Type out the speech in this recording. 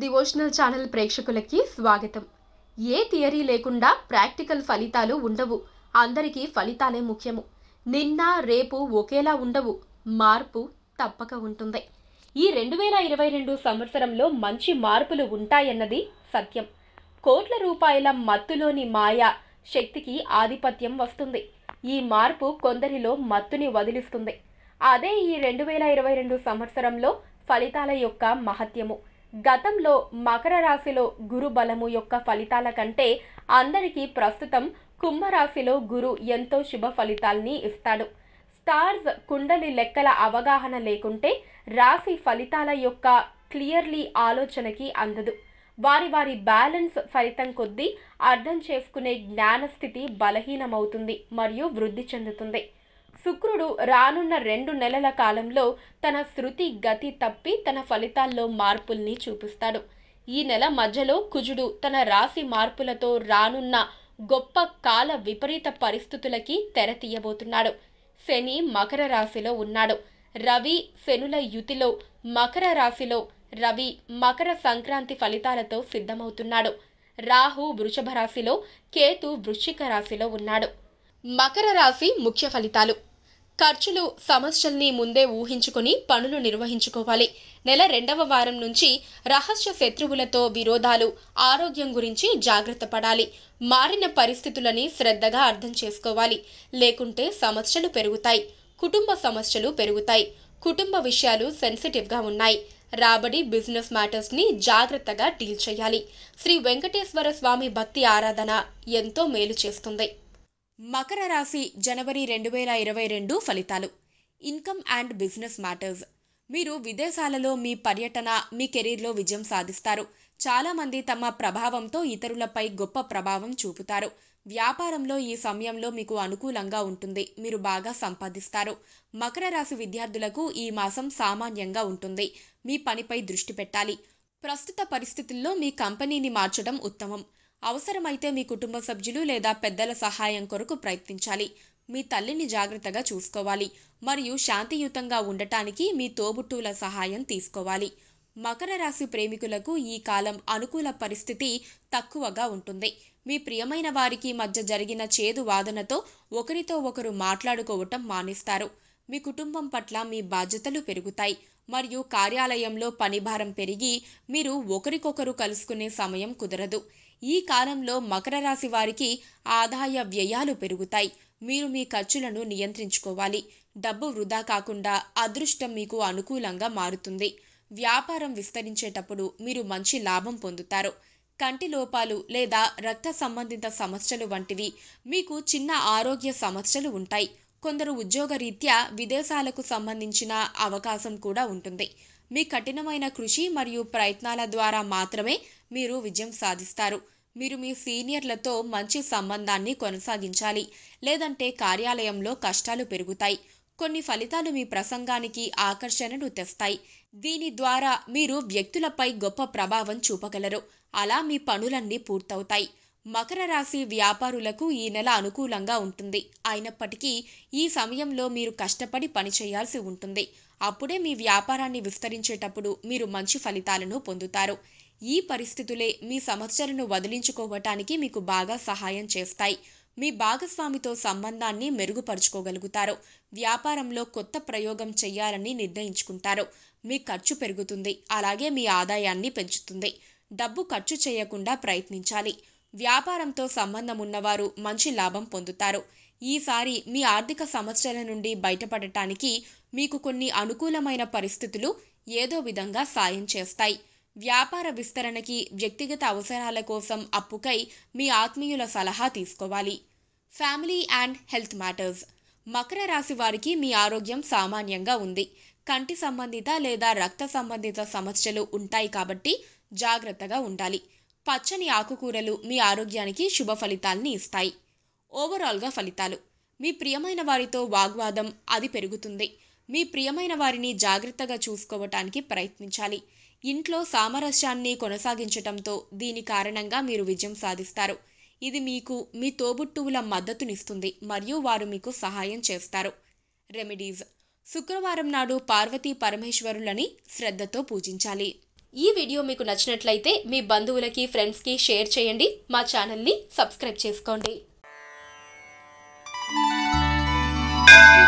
Devotional channel ప్రేక్షకులకి స్వాగతం. ఏ theory లేకుండా ప్రాక్టికల్ ఫలితాలు ఉండవు. అందరికీ ఫలితాలే ముఖ్యము. నిన్న రేపు ఒకేలా ఉండవు. మార్పు తప్పక ఉంటుంది. ఈ 2022 సంవత్సరంలో మంచి మార్పులు ఉంటాయన్నది సత్యం. కోట్ల రూపాయల మత్తులోని మాయా శక్తికి ఆధిపత్యం వస్తుంది. ఈ మార్పు కొందరిలో మత్తుని వదిలిస్తుంది. అదే ఈ 2022 సంవత్సరంలో ఫలితాల యొక్క మహత్యము. గతంలో మకర రాశిలో గురు బలము యొక్క ఫలితాల కంటే అందరికీ ప్రస్తుతం కుంభరాశిలో గురు ఎంతో శుభ ఫలితాల్ని ఇస్తాడు. స్టార్స్ కుండలి లెక్కల అవగాహన లేకుంటే రాశి ఫలితాల యొక్క క్లియర్లీ ఆలోచనకి అందదు. వారి బ్యాలెన్స్ ఫలితం కొద్దీ అర్థం చేసుకునే జ్ఞానస్థితి బలహీనమవుతుంది మరియు వృద్ధి చెందుతుంది. శుక్రుడు రానున్న 2 నెలల కాలంలో తన శృతి గతి తప్పి తన ఫలితాల్లో మార్పుల్ని చూపిస్తాడు. ఈ నెల మధ్యలో కుజుడు తన రాశి మార్పులతో రానున్న గొప్ప కాల విపరీత పరిస్థితులకి తెర తీయబోతున్నాడు. శని మకర రాశిలో ఉన్నాడు. రవి శనుల యుతిలో మకర రాశిలో రవి మకర సంక్రాంతి ఫలితాలతో సిద్ధమవుతున్నాడు. రాహు వృషభ రాశిలో, కేతు వృశ్చిక రాశిలో ఉన్నాడు. మకర రాశి ముఖ్య ఫలితాలు. ఖర్చులు సమస్యల్ని ముందే ఊహించుకొని పనులు నిర్వహించుకోవాలి. నెల 2వ వారం నుంచి రహస్య శత్రువులతో విరోధాలు, ఆరోగ్యం గురించి జాగ్రత్త పడాలి. మారిన పరిస్థితులని శ్రద్ధగా అర్థం చేసుకోవాలి. లేకుంటే సమస్యలు పెరుగుతాయి. కుటుంబ సమస్యలు పెరుగుతాయి. కుటుంబ విషయాలు సెన్సిటివ్గా ఉన్నాయి. రాబడి బిజినెస్ మ్యాటర్స్ని జాగ్రత్తగా డీల్ చేయాలి. శ్రీ వెంకటేశ్వర స్వామి భక్తి ఆరాధన ఎంతో మేలు చేస్తుంది. మకర రాశి జనవరి 2022 ఫలితాలు. Income and business matters. మీరు విదేశాలలో మీ పర్యటన మీ కెరీర్లో విజయం సాధిస్తారు. చాలామంది తమ ప్రభావంతో ఇతరులపై గొప్ప ప్రభావం చూపుతారు. వ్యాపారంలో ఈ సమయంలో మీకు అనుకూలంగా ఉంటుంది. మీరు బాగా సంపాదిస్తారు. మకర రాశి విద్యార్థులకు ఈ మాసం సామాన్యంగా ఉంటుంది. మీ పనిపై దృష్టి పెట్టాలి. ప్రస్తుత పరిస్థితుల్లో మీ కంపెనీని మార్చడం ఉత్తమం. అవసరమైతే మీ కుటుంబ సభ్యులు లేదా పెద్దల సహాయం కొరకు ప్రయత్నించాలి. మీ తల్లిని జాగ్రత్తగా చూసుకోవాలి మరియు శాంతియుతంగా ఉండటానికి మీ తోబుట్టువుల సహాయం తీసుకోవాలి. మకర రాశి ప్రేమికులకు ఈ కాలం అనుకూల పరిస్థితి తక్కువగా ఉంటుంది. మీ ప్రియమైన వారికి మధ్య జరిగిన చేదు వాదనతో ఒకరితో ఒకరు మాట్లాడుకోవటం మానేస్తారు. మీ కుటుంబం పట్ల మీ బాధ్యతలు పెరుగుతాయి మరియు కార్యాలయంలో పనిభారం పెరిగి మీరు ఒకరికొకరు కలుసుకునే సమయం కుదరదు. ఈ కాలంలో మకర రాశి వారికి ఆదాయ వ్యయాలు పెరుగుతాయి. మీరు మీ ఖర్చులను నియంత్రించుకోవాలి. డబ్బు వృధా కాకుండా అదృష్టం మీకు అనుకూలంగా మారుతుంది. వ్యాపారం విస్తరించేటప్పుడు మీరు మంచి లాభం పొందుతారు. కంటి లోపాలు లేదా రక్త సంబంధిత సమస్యలు వంటివి మీకు చిన్న ఆరోగ్య సమస్యలు ఉంటాయి. కొందరు ఉద్యోగరీత్యా విదేశాలకు సంబంధించిన అవకాశం కూడా ఉంటుంది. మీ కఠినమైన కృషి మరియు ప్రయత్నాల ద్వారా మాత్రమే మీరు విజయం సాధిస్తారు. మీరు మీ సీనియర్లతో మంచి సంబంధాన్ని కొనసాగించాలి. లేదంటే కార్యాలయంలో కష్టాలు పెరుగుతాయి. కొన్ని ఫలితాలు మీ ప్రసంగానికి ఆకర్షణను తెస్తాయి. దీని ద్వారా మీరు వ్యక్తులపై గొప్ప ప్రభావం చూపగలరు. అలా మీ పనులన్నీ పూర్తవుతాయి. మకర రాశి వ్యాపారులకు ఈ నెల అనుకూలంగా ఉంటుంది. అయినప్పటికీ ఈ సమయంలో మీరు కష్టపడి పని చేయాల్సి ఉంటుంది. అప్పుడే మీ వ్యాపారాన్ని విస్తరించేటప్పుడు మీరు మంచి ఫలితాలను పొందుతారు. ఈ పరిస్థితులే మీ సమస్యలను వదిలించుకోవటానికి మీకు బాగా సహాయం చేస్తాయి. మీ భాగస్వామితో సంబంధాన్ని మెరుగుపరుచుకోగలుగుతారు. వ్యాపారంలో కొత్త ప్రయోగం చేయాలని నిర్ణయించుకుంటారు. మీ ఖర్చు పెరుగుతుంది. అలాగే మీ ఆదాయాన్ని పెంచుతుంది. డబ్బు ఖర్చు చేయకుండా ప్రయత్నించాలి. వ్యాపారంతో సంబంధం ఉన్నవారు మంచి లాభం పొందుతారు. ఈసారి మీ ఆర్థిక సమస్యల నుండి బయటపడటానికి మీకు కొన్ని అనుకూలమైన పరిస్థితులు ఏదో విధంగా సాయం చేస్తాయి. వ్యాపార విస్తరణకి, వ్యక్తిగత అవసరాల కోసం అప్పుకై మీ ఆత్మీయుల సలహా తీసుకోవాలి. Family and health matters. మకర రాశి వారికి మీ ఆరోగ్యం సామాన్యంగా ఉంది. కంటి సంబంధిత లేదా రక్త సంబంధిత సమస్యలు ఉంటాయి కాబట్టి జాగ్రత్తగా ఉండాలి. పచ్చని ఆకుకూరలు మీ ఆరోగ్యానికి శుభ ఫలితాల్ని ఇస్తాయి. ఓవరాల్గా ఫలితాలు. మీ ప్రియమైన వారితో వాగ్వాదం అది పెరుగుతుంది. మీ ప్రియమైన వారిని జాగ్రత్తగా చూసుకోవటానికి ప్రయత్నించాలి. ఇంట్లో సామరస్యాన్ని కొనసాగించటంతో దీని కారణంగా మీరు విజయం సాధిస్తారు. ఇది మీకు మీ తోబుట్టువుల మద్దతునిస్తుంది మరియు వారు మీకు సహాయం చేస్తారు. రెమెడీస్. శుక్రవారం నాడు పార్వతీ పరమేశ్వరులని శ్రద్ధతో పూజించాలి. ఈ వీడియో మీకు నచ్చినట్లయితే మీ బంధువులకి, ఫ్రెండ్స్కి షేర్ చేయండి. మా ఛానల్ని సబ్స్క్రైబ్ చేసుకోండి.